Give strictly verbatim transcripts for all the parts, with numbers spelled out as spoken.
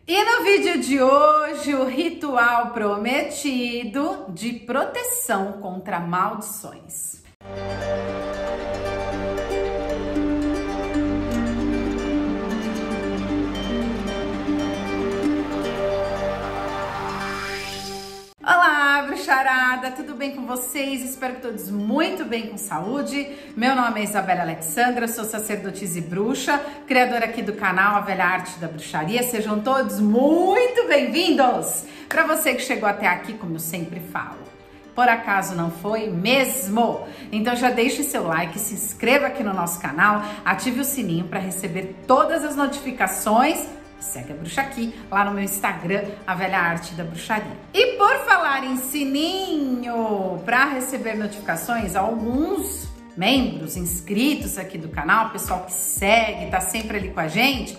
E no vídeo de hoje, o ritual prometido de proteção contra maldições. Olá, bruxarada, tudo bem com vocês? Espero que todos muito bem com saúde. Meu nome é Isabela Alexandra, sou sacerdotisa e bruxa, criadora aqui do canal A Velha Arte da Bruxaria. Sejam todos muito bem-vindos! Para você que chegou até aqui, como eu sempre falo, por acaso não foi mesmo? Então já deixe seu like, se inscreva aqui no nosso canal, ative o sininho para receber todas as notificações. Segue a bruxa aqui, lá no meu Instagram, A Velha Arte da Bruxaria. E por falar em sininho, para receber notificações, alguns membros inscritos aqui do canal, pessoal que segue, tá sempre ali com a gente,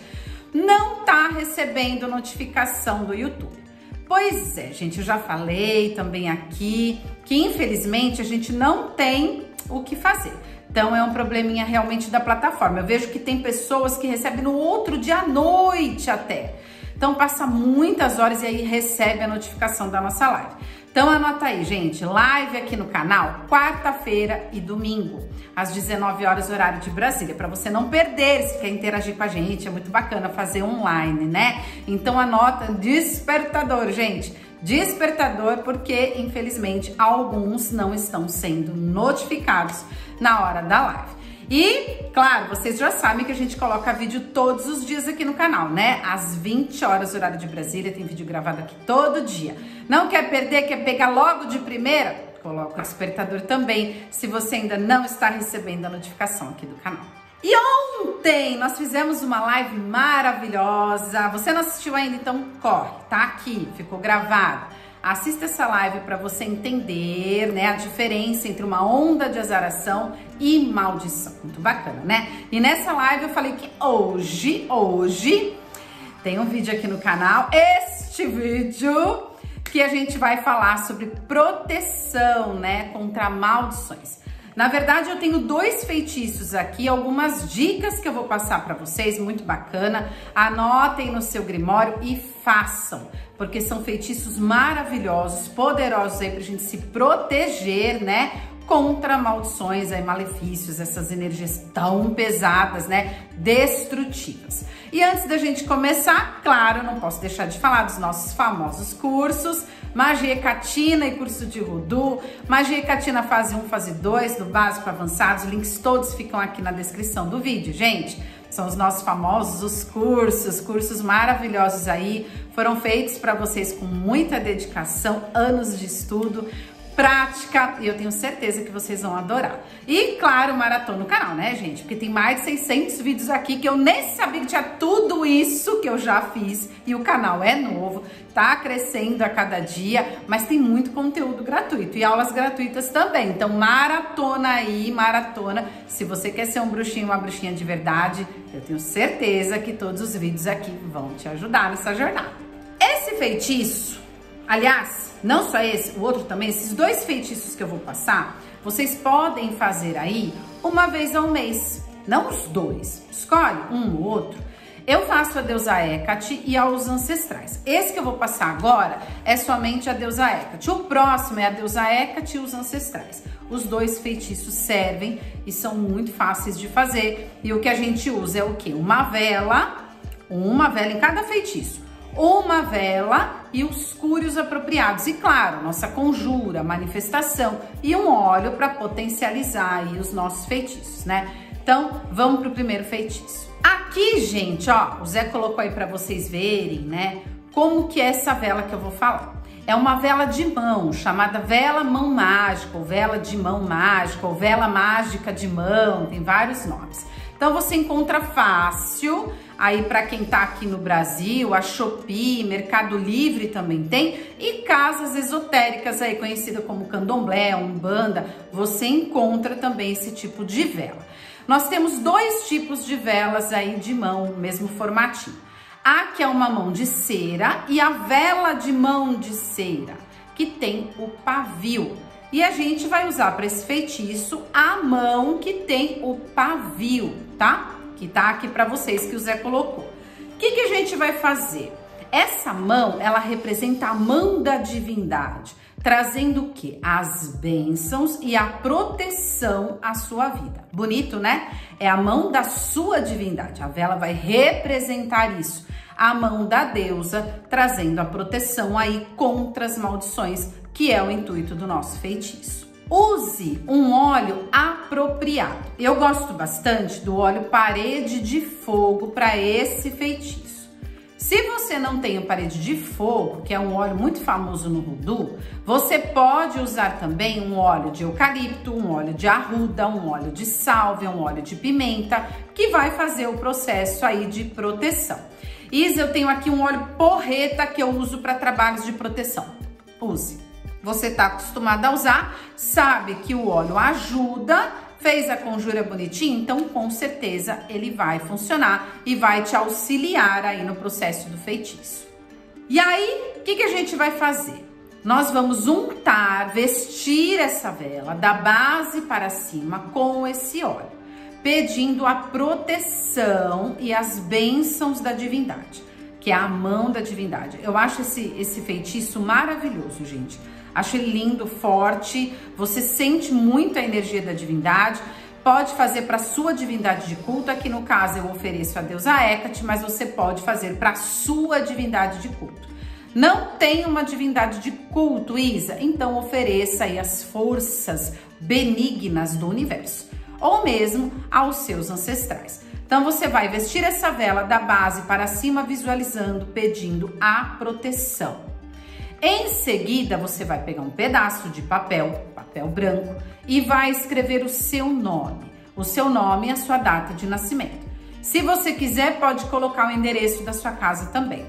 não tá recebendo notificação do YouTube. Pois é, gente, eu já falei também aqui que infelizmente a gente não tem o que fazer. Então é um probleminha realmente da plataforma. Eu vejo que tem pessoas que recebem no outro dia à noite até. Então passa muitas horas e aí recebe a notificação da nossa live. Então anota aí, gente, live aqui no canal, quarta-feira e domingo, às dezenove horas, horário de Brasília, para você não perder, se quer interagir com a gente, é muito bacana fazer online, né? Então anota despertador, gente. Despertador, porque infelizmente alguns não estão sendo notificados na hora da live. E, claro, vocês já sabem que a gente coloca vídeo todos os dias aqui no canal, né? Às vinte horas, horário de Brasília, tem vídeo gravado aqui todo dia. Não quer perder, quer pegar logo de primeira? Coloca o despertador também, se você ainda não está recebendo a notificação aqui do canal. E ontem nós fizemos uma live maravilhosa. Você não assistiu ainda? Então corre, tá aqui, ficou gravado. Assista essa live para você entender, né, a diferença entre uma onda de azaração e maldição. Muito bacana, né? E nessa live eu falei que hoje, hoje, tem um vídeo aqui no canal, este vídeo, que a gente vai falar sobre proteção, né, contra maldições. Na verdade, eu tenho dois feitiços aqui, algumas dicas que eu vou passar para vocês, muito bacana. Anotem no seu grimório e façam, porque são feitiços maravilhosos, poderosos aí pra gente se proteger, né? Contra maldições, aí, malefícios, essas energias tão pesadas, né? Destrutivas. E antes da gente começar, claro, não posso deixar de falar dos nossos famosos cursos, Magia Hecatina e curso de Voodoo, Magia Hecatina fase um, fase dois, do básico avançado, os links todos ficam aqui na descrição do vídeo, gente. São os nossos famosos, os cursos, cursos maravilhosos aí, foram feitos para vocês com muita dedicação, anos de estudo, prática, e eu tenho certeza que vocês vão adorar. E claro, maratona no canal, né, gente? Porque tem mais de seiscentos vídeos aqui que eu nem sabia que tinha tudo isso que eu já fiz, e o canal é novo, tá crescendo a cada dia, mas tem muito conteúdo gratuito e aulas gratuitas também. Então maratona aí, maratona. Se você quer ser um bruxinho, uma bruxinha de verdade, eu tenho certeza que todos os vídeos aqui vão te ajudar nessa jornada. Esse feitiço, aliás, não só esse, o outro também, esses dois feitiços que eu vou passar, vocês podem fazer aí uma vez ao mês, não os dois, escolhe um ou outro. Eu faço a deusa Hecate e aos ancestrais. Esse que eu vou passar agora é somente a deusa Hecate. O próximo é a deusa Hecate e os ancestrais. Os dois feitiços servem e são muito fáceis de fazer. E o que a gente usa é o quê? Uma vela, uma vela em cada feitiço. Uma vela e os cúrios apropriados. E claro, nossa conjura, manifestação e um óleo para potencializar aí os nossos feitiços, né? Então, vamos pro primeiro feitiço. Aqui, gente, ó, o Zé colocou aí para vocês verem, né, como que é essa vela que eu vou falar. É uma vela de mão, chamada vela mão mágica, ou vela de mão mágica, ou vela mágica de mão, tem vários nomes. Então você encontra fácil, aí para quem tá aqui no Brasil, a Shopee, Mercado Livre também tem, e casas esotéricas aí, conhecida como Candomblé, Umbanda, você encontra também esse tipo de vela. Nós temos dois tipos de velas aí de mão, mesmo formatinho. A que é uma mão de cera e a vela de mão de cera, que tem o pavio. E a gente vai usar para esse feitiço a mão que tem o pavio, tá? Que tá aqui para vocês, que o Zé colocou. O que que a gente vai fazer? Essa mão, ela representa a mão da divindade, trazendo o quê? As bênçãos e a proteção à sua vida. Bonito, né? É a mão da sua divindade. A vela vai representar isso. A mão da deusa, trazendo a proteção aí contra as maldições, que é o intuito do nosso feitiço. Use um óleo apropriado. Eu gosto bastante do óleo Parede de Fogo para esse feitiço. Se você não tem o Parede de Fogo, que é um óleo muito famoso no voodoo, você pode usar também um óleo de eucalipto, um óleo de arruda, um óleo de sálvia, um óleo de pimenta, que vai fazer o processo aí de proteção. Isa, eu tenho aqui um óleo porreta que eu uso para trabalhos de proteção. Use. Você está acostumado a usar, sabe que o óleo ajuda, fez a conjura bonitinho, então com certeza ele vai funcionar e vai te auxiliar aí no processo do feitiço. E aí, o que, que a gente vai fazer? Nós vamos untar, vestir essa vela da base para cima com esse óleo, pedindo a proteção e as bênçãos da divindade, que é a mão da divindade. Eu acho esse, esse feitiço maravilhoso, gente. Acho ele lindo, forte, você sente muito a energia da divindade, pode fazer para sua divindade de culto, aqui no caso eu ofereço a deusa Hecate, mas você pode fazer para sua divindade de culto. Não tem uma divindade de culto, Isa? Então ofereça aí as forças benignas do universo, ou mesmo aos seus ancestrais. Então você vai vestir essa vela da base para cima, visualizando, pedindo a proteção. Em seguida, você vai pegar um pedaço de papel, papel branco, e vai escrever o seu nome, o seu nome e a sua data de nascimento. Se você quiser, pode colocar o endereço da sua casa também.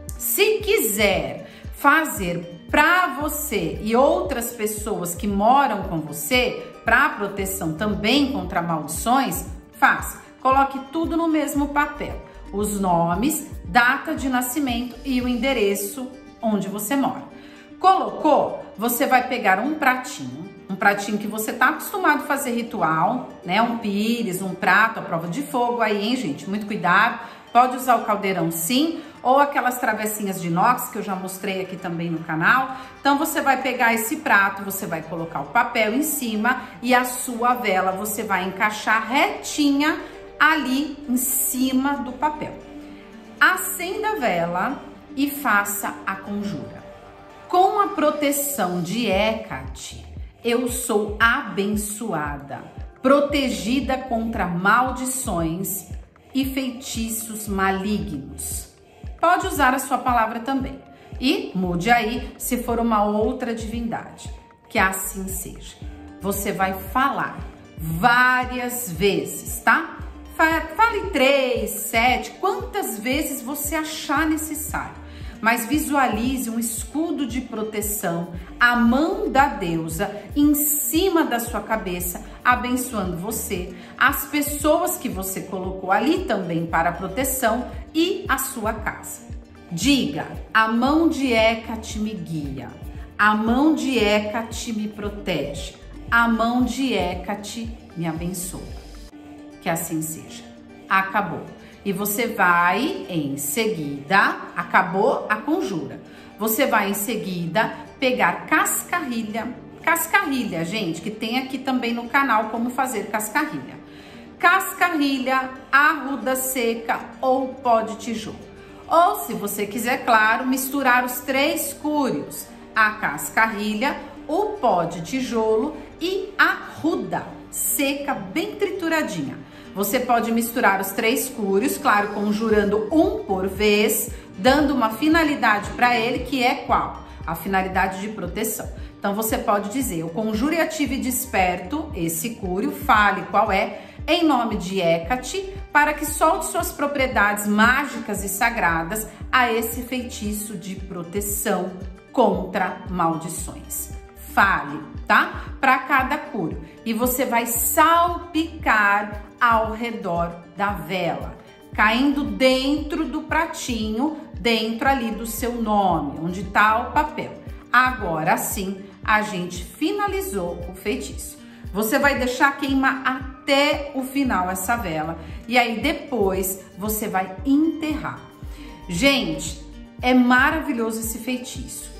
Se quiser fazer para você e outras pessoas que moram com você, para proteção também contra maldições, faça. Coloque tudo no mesmo papel, os nomes, data de nascimento e o endereço onde você mora. Colocou, você vai pegar um pratinho, um pratinho que você tá acostumado a fazer ritual, né? Um pires, um prato à prova de fogo aí, hein, gente? Muito cuidado. Pode usar o caldeirão sim, ou aquelas travessinhas de inox que eu já mostrei aqui também no canal. Então você vai pegar esse prato, você vai colocar o papel em cima e a sua vela você vai encaixar retinha ali em cima do papel. Acenda a vela e faça a conjura. Com a proteção de Hecate, eu sou abençoada, protegida contra maldições e feitiços malignos. Pode usar a sua palavra também. E mude aí se for uma outra divindade. Que assim seja. Você vai falar várias vezes, tá? Fale três, sete, quantas vezes você achar necessário. Mas visualize um escudo de proteção, a mão da deusa em cima da sua cabeça, abençoando você, as pessoas que você colocou ali também para proteção e a sua casa. Diga, a mão de Hecate me guia, a mão de Hecate me protege, a mão de Hecate me abençoa. Que assim seja. Acabou. E você vai em seguida, acabou a conjura. Você vai em seguida pegar cascarrilha. Cascarrilha, gente, que tem aqui também no canal como fazer cascarrilha. Cascarrilha, arruda seca ou pó de tijolo. Ou se você quiser, claro, misturar os três cúrios. A cascarrilha, o pó de tijolo e a arruda seca, bem trituradinha. Você pode misturar os três cúrios, claro, conjurando um por vez, dando uma finalidade para ele, que é qual? A finalidade de proteção. Então você pode dizer, eu conjuro e ative e desperto esse cúrio, fale qual é, em nome de Hecate, para que solte suas propriedades mágicas e sagradas a esse feitiço de proteção contra maldições. Fale, tá? Para cada cúrio. E você vai salpicar ao redor da vela, caindo dentro do pratinho, dentro ali do seu nome, onde tá o papel. Agora sim, a gente finalizou o feitiço. Você vai deixar queimar até o final essa vela e aí depois você vai enterrar. Gente, É maravilhoso esse feitiço,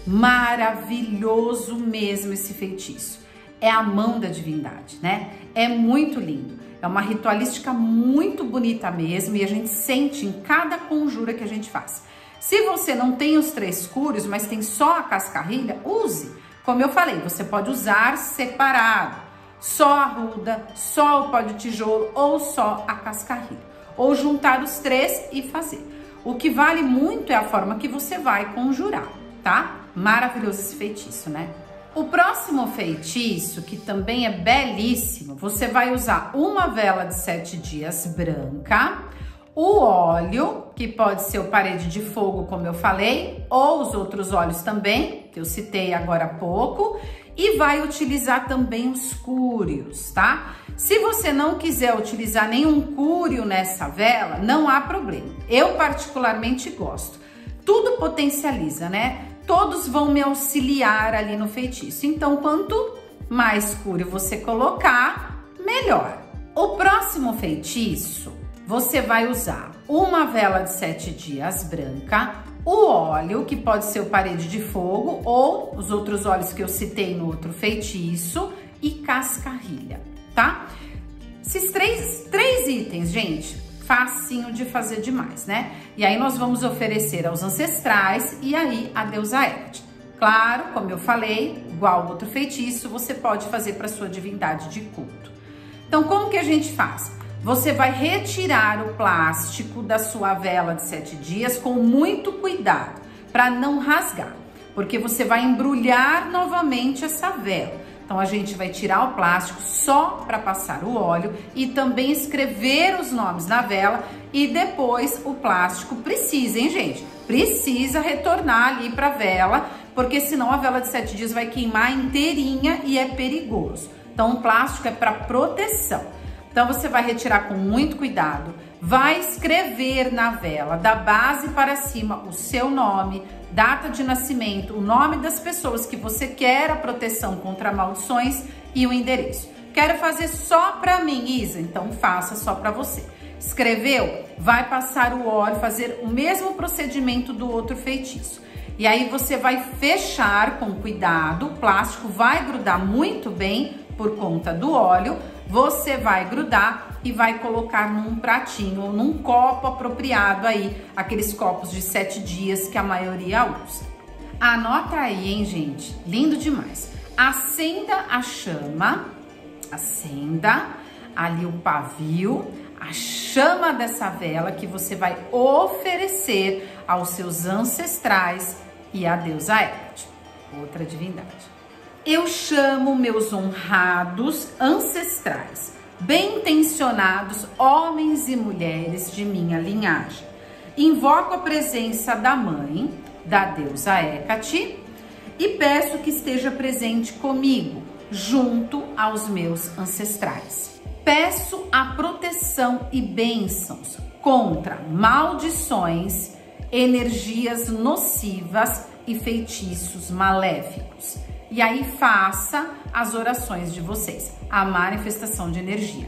maravilhoso mesmo esse feitiço. É a mão da divindade, né? É muito lindo. É uma ritualística muito bonita mesmo e a gente sente em cada conjura que a gente faz. Se você não tem os três cúrios, mas tem só a cascarrilha, use. Como eu falei, você pode usar separado, só a arruda, só o pó de tijolo ou só a cascarrilha. Ou juntar os três e fazer. O que vale muito é a forma que você vai conjurar, tá? Maravilhoso esse feitiço, né? O próximo feitiço, que também é belíssimo, você vai usar uma vela de sete dias branca, o óleo, que pode ser o parede de fogo, como eu falei, ou os outros óleos também, que eu citei agora há pouco, e vai utilizar também os cúrios, tá? Se você não quiser utilizar nenhum cúrio nessa vela, não há problema. Eu particularmente gosto. Tudo potencializa, né? Todos vão me auxiliar ali no feitiço. Então, quanto mais cúrio você colocar, melhor. O próximo feitiço, você vai usar uma vela de sete dias branca, o óleo, que pode ser o parede de fogo, ou os outros óleos que eu citei no outro feitiço, e cascarrilha, tá? Esses três, três itens, gente, facinho de fazer demais, né? E aí nós vamos oferecer aos ancestrais e aí a deusa Hecate. Claro, como eu falei, igual ao outro feitiço, você pode fazer para sua divindade de culto. Então, como que a gente faz? Você vai retirar o plástico da sua vela de sete dias com muito cuidado, para não rasgar, porque você vai embrulhar novamente essa vela. Então, a gente vai tirar o plástico só para passar o óleo e também escrever os nomes na vela, e depois o plástico precisa, hein, gente? Precisa retornar ali para a vela, porque senão a vela de sete dias vai queimar inteirinha e é perigoso. Então, o plástico é para proteção. Então, você vai retirar com muito cuidado, vai escrever na vela, da base para cima, o seu nome, data de nascimento, o nome das pessoas que você quer a proteção contra maldições e o endereço. Quero fazer só para mim, Isa? Então, faça só para você. Escreveu? Vai passar o óleo, fazer o mesmo procedimento do outro feitiço. E aí, você vai fechar com cuidado, o plástico vai grudar muito bem por conta do óleo. Você vai grudar e vai colocar num pratinho ou num copo apropriado aí, aqueles copos de sete dias que a maioria usa. Anota aí, hein, gente? Lindo demais. Acenda a chama, acenda ali o pavio, a chama dessa vela que você vai oferecer aos seus ancestrais e à deusa Hecate, outra divindade. Eu chamo meus honrados ancestrais, bem-intencionados homens e mulheres de minha linhagem. Invoco a presença da mãe, da deusa Hecate, e peço que esteja presente comigo, junto aos meus ancestrais. Peço a proteção e bênçãos contra maldições, energias nocivas e feitiços maléficos. E aí faça as orações de vocês, a manifestação de energia,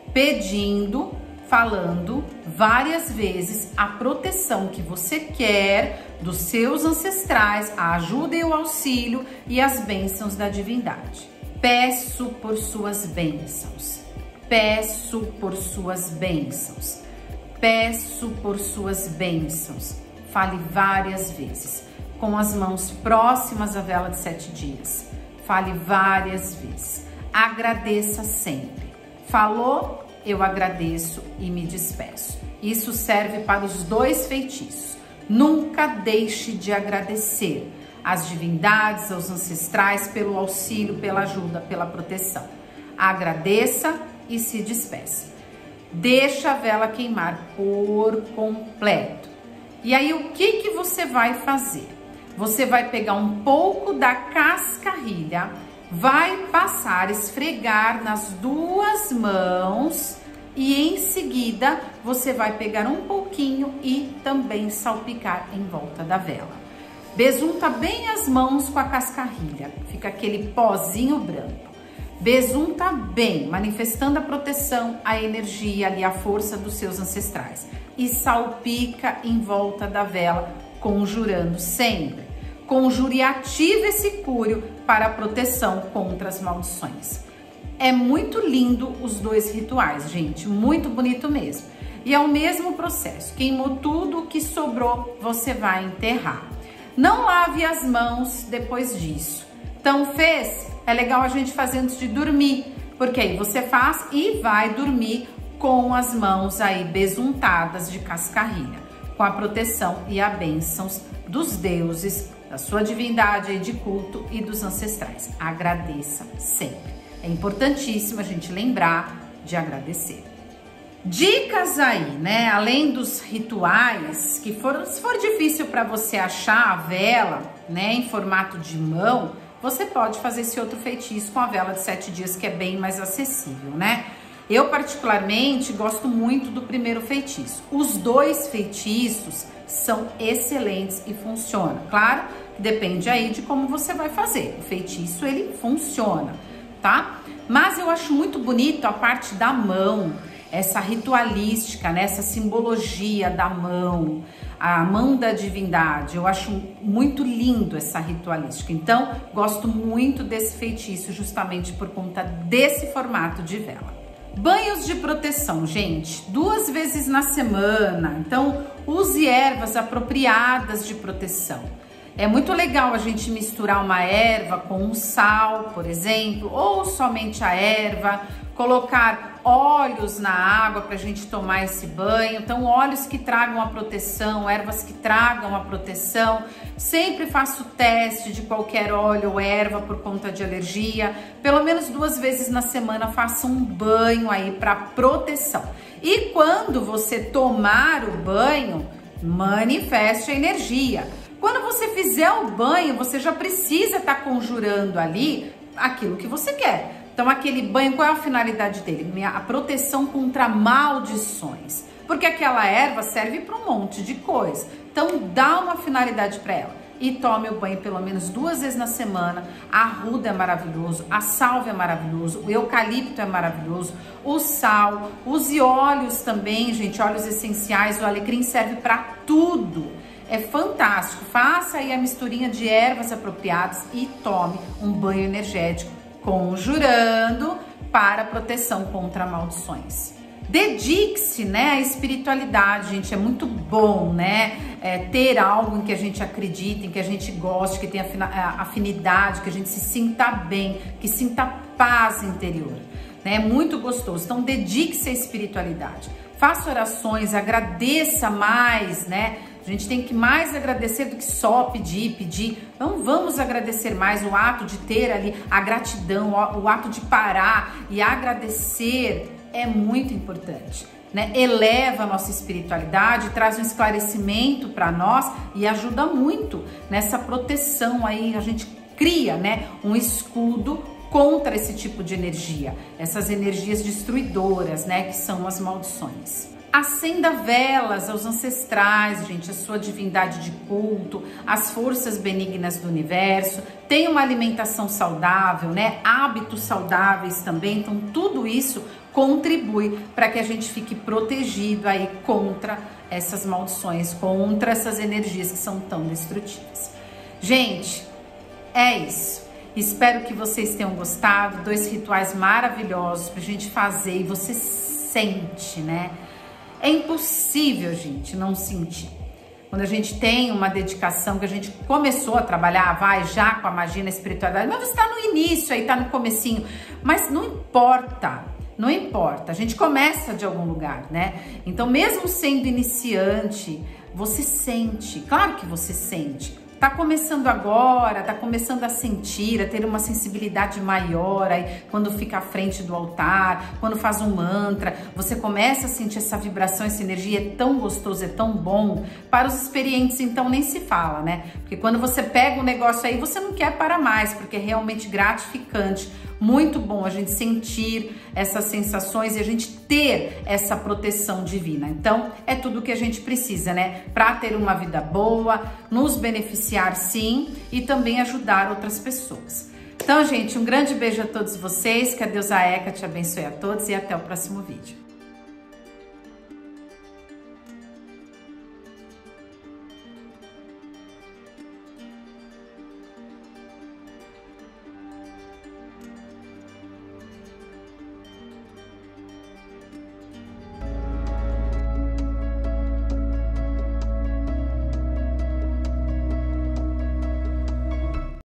pedindo, falando várias vezes a proteção que você quer dos seus ancestrais, a ajuda e o auxílio e as bênçãos da divindade. Peço por suas bênçãos, peço por suas bênçãos, peço por suas bênçãos. Fale várias vezes, com as mãos próximas à vela de sete dias. Fale várias vezes. Agradeça sempre. Falou? Eu agradeço e me despeço. Isso serve para os dois feitiços. Nunca deixe de agradecer às divindades, aos ancestrais, pelo auxílio, pela ajuda, pela proteção. Agradeça e se despeça. Deixa a vela queimar por completo. E aí, o que que você vai fazer? Você vai pegar um pouco da cascarrilha, vai passar, esfregar nas duas mãos e em seguida você vai pegar um pouquinho e também salpicar em volta da vela. Besunta bem as mãos com a cascarrilha, fica aquele pozinho branco. Besunta bem, manifestando a proteção, a energia ali, a força dos seus ancestrais. E salpica em volta da vela conjurando sempre. Conjure e ative esse cúrio para proteção contra as maldições. É muito lindo os dois rituais, gente, muito bonito mesmo. E é o mesmo processo, queimou tudo o que sobrou, você vai enterrar. Não lave as mãos depois disso. Então fez? É legal a gente fazer antes de dormir, porque aí você faz e vai dormir com as mãos aí besuntadas de cascarrilha, com a proteção e a bênçãos dos deuses, da sua divindade aí de culto e dos ancestrais. Agradeça sempre. É importantíssimo a gente lembrar de agradecer. Dicas aí, né? Além dos rituais, que for, se for difícil para você achar a vela, né, em formato de mão, você pode fazer esse outro feitiço com a vela de sete dias, que é bem mais acessível, né? Eu, particularmente, gosto muito do primeiro feitiço. Os dois feitiços são excelentes e funcionam. Claro, depende aí de como você vai fazer. O feitiço, ele funciona, tá? Mas eu acho muito bonito a parte da mão, essa ritualística, né? Essa simbologia da mão, a mão da divindade. Eu acho muito lindo essa ritualística. Então, gosto muito desse feitiço justamente por conta desse formato de vela. Banhos de proteção, gente, duas vezes na semana. Então, use ervas apropriadas de proteção. É muito legal a gente misturar uma erva com um sal, por exemplo, ou somente a erva, colocar óleos na água para a gente tomar esse banho. Então, óleos que tragam a proteção, ervas que tragam a proteção. Sempre faço teste de qualquer óleo ou erva por conta de alergia. Pelo menos duas vezes na semana faça um banho aí para proteção. E quando você tomar o banho, manifeste a energia. Quando você fizer o banho, você já precisa estar conjurando ali aquilo que você quer. Então, aquele banho, qual é a finalidade dele? A proteção contra maldições. Porque aquela erva serve para um monte de coisa. Então, dá uma finalidade para ela. E tome o banho pelo menos duas vezes na semana. A arruda é maravilhoso, a salvia é maravilhoso, o eucalipto é maravilhoso, o sal, use óleos também, gente, óleos essenciais, o alecrim serve para tudo. É fantástico. Faça aí a misturinha de ervas apropriadas e tome um banho energético, conjurando para proteção contra maldições. Dedique-se, né, à espiritualidade, gente, é muito bom, né, é, ter algo em que a gente acredita, em que a gente goste, que tenha afinidade, que a gente se sinta bem, que sinta paz interior, né, é muito gostoso. Então, dedique-se à espiritualidade, faça orações, agradeça mais, né. A gente tem que mais agradecer do que só pedir, pedir. Então vamos agradecer mais, o ato de ter ali a gratidão, o ato de parar e agradecer é muito importante, né? Eleva a nossa espiritualidade, traz um esclarecimento para nós e ajuda muito nessa proteção aí. A gente cria, né, um escudo contra esse tipo de energia, essas energias destruidoras, né, que são as maldições. Acenda velas aos ancestrais, gente, a sua divindade de culto, as forças benignas do universo. Tenha uma alimentação saudável, né? Hábitos saudáveis também. Então, tudo isso contribui para que a gente fique protegido aí contra essas maldições, contra essas energias que são tão destrutivas. Gente, é isso. Espero que vocês tenham gostado. Dois rituais maravilhosos pra gente fazer e você sente, né? É impossível, gente, não sentir. Quando a gente tem uma dedicação, que a gente começou a trabalhar, vai já com a magia na espiritualidade, mas você está no início aí, tá no comecinho, mas não importa, não importa, a gente começa de algum lugar, né? Então, mesmo sendo iniciante, você sente, claro que você sente. Tá começando agora, tá começando a sentir, a ter uma sensibilidade maior aí quando fica à frente do altar, quando faz um mantra, você começa a sentir essa vibração, essa energia, é tão gostoso, é tão bom. Para os experientes, então, nem se fala, né? Porque quando você pega um negócio aí, você não quer parar mais, porque é realmente gratificante. Muito bom a gente sentir essas sensações e a gente ter essa proteção divina. Então, é tudo que a gente precisa, né? Para ter uma vida boa, nos beneficiar sim e também ajudar outras pessoas. Então, gente, um grande beijo a todos vocês, que a deusa Heka te abençoe a todos e até o próximo vídeo.